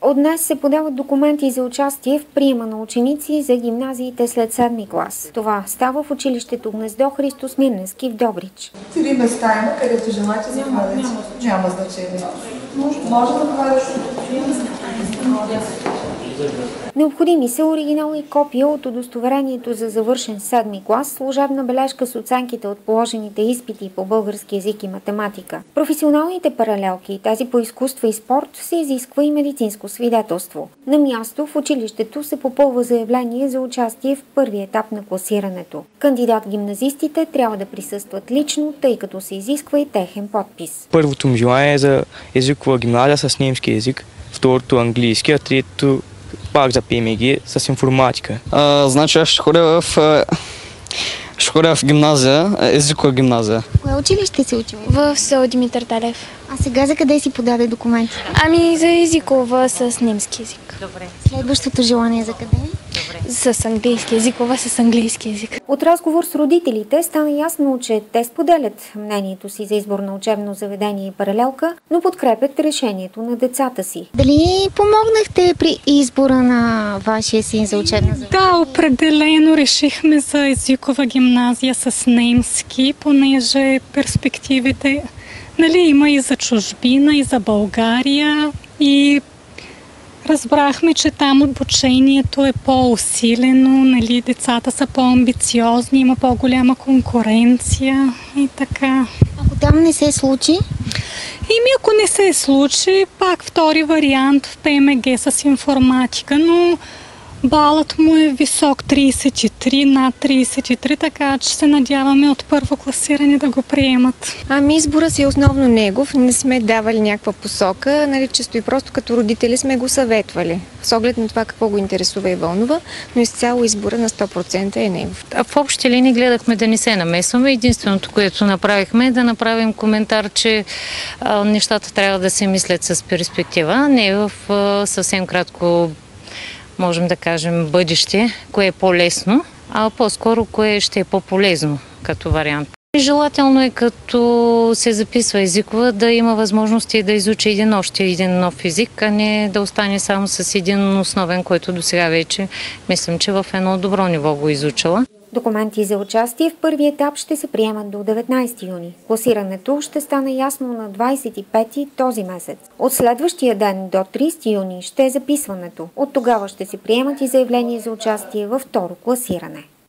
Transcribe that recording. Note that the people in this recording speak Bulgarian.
От днес се подават документи за участие в приема на ученици за гимназиите след 7-ми клас. Това става в училището Гнездо Христо Смирненски в Добрич. 3 места има, където желаете за заповядайте. Няма значение. Може да поведеш. Необходими са оригинал и копия от удостоверението за завършен 7-ми клас, служебна бележка с оценките от положените изпити по български език и математика. Професионалните паралелки, тази по изкуства и спорт, се изисква и медицинско свидетелство. На място в училището се попълва заявление за участие в първи етап на класирането. Кандидат-гимназистите трябва да присъстват лично, тъй като се изисква и техен подпис. Първото ми желание е за езикова гимназия с немски език, второто английски, а третото пак за ПМГ с информатика. Значи аз ще ходя в гимназия, езикова гимназия. Кое училище си учил? В село Димитър Талев. А сега за къде си подаде документи? Ами за езикова с немски език. Добре. Следващото желание за къде? С английски езикова, с английски език. От разговор с родителите стана ясно, че те споделят мнението си за избор на учебно заведение и паралелка, но подкрепят решението на децата си. Дали помогнахте при избора на вашия син за учебна заведение? Да, определено решихме за езикова гимназия с немски, понеже перспективите има и за чужбина, и за България, и разбрахме, че там обучението е по-усилено, децата са по-амбициозни, има по-голяма конкуренция и така. Ако там не се случи? Ако не се случи, пак втори вариант в ПМГ с информатика, но балът му е висок, 33, над 33, така че се надяваме от първо класиране да го приемат. Ами избора си е основно негов, не сме давали някаква посока, чисто и просто като родители сме го съветвали, с оглед на това какво го интересува и вълнува, но изцяло избора на 100% е негов. В общи линии гледахме да не се намесваме. Единственото, което направихме, е да направим коментар, че нещата трябва да се мислят с перспектива, не в съвсем кратко, можем да кажем, бъдеще, кое е по-лесно, а по-скоро кое ще е по-полезно като вариант. Желателно е, като се записва езикова, да има възможности да изучи още един нов език, а не да остане само с един основен, който до сега вече мислям, че в едно добро ниво го изучила. Документи за участие в първи етап ще се приемат до 19 юни. Класирането ще стане ясно на 25 този месец. От следващия ден до 30 юни ще е записването. От тогава ще се приемат и заявления за участие във второ класиране.